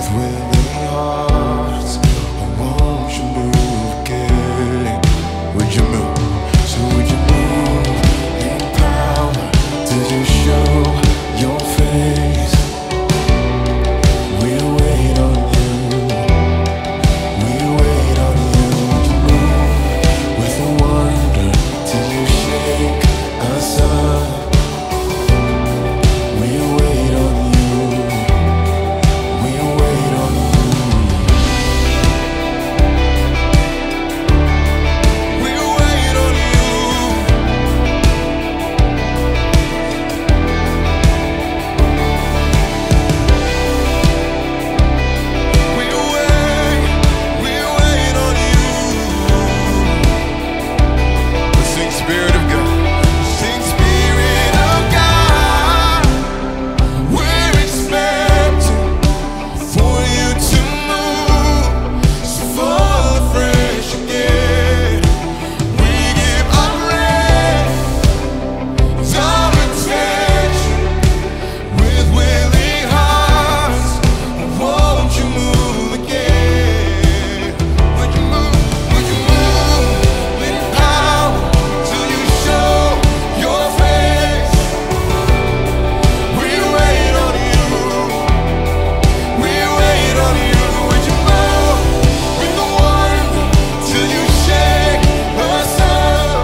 willing hearts, oh, won't you move again? Would you move? So would you move in power till you show your face? We'll wait on you. We'll wait on you. Would you move with a wonder till you shake us up? We'll wait on you. We'll wait on you. We'll wait on you. We'll wait on you. Sing Spirit of God. Sing Spirit of God. We're expecting for you to move. So fall afresh again. We give afresh our attention with willing hearts. Won't you move again? Would you move? Would you move with power till you show your face? We wait on you. We wait on you. Would you move with the wonder till you shake us up?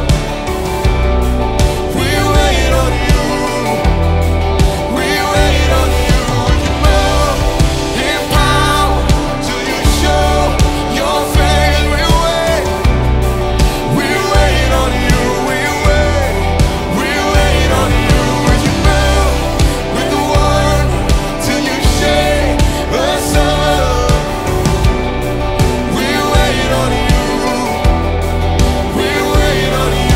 We wait on you. We wait on you. Would you move in power till you show your face? We wait. We wait on you. We wait. We wait on you. Would you move with the wonder till you shake us up? We wait on you. We wait on you.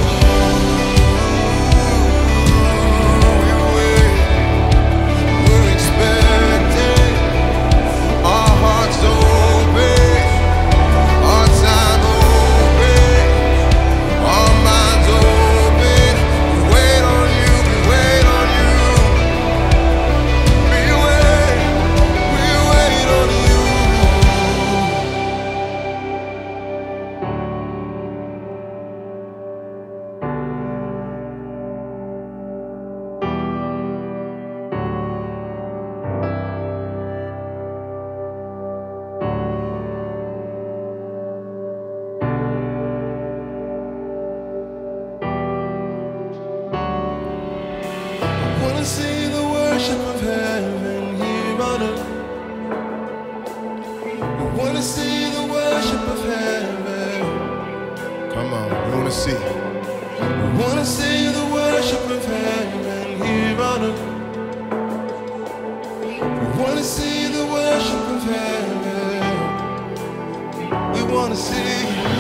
We wait. We're expecting. Our hearts open. Our time open. Our minds open. We wait on you. We wait on you. We wait. We wait on you. I wanna see the worship of heaven here on earth. We wanna see the worship of heaven. Come on, we wanna see. We wanna see the worship of heaven here on earth. We wanna see the worship of heaven. We wanna see.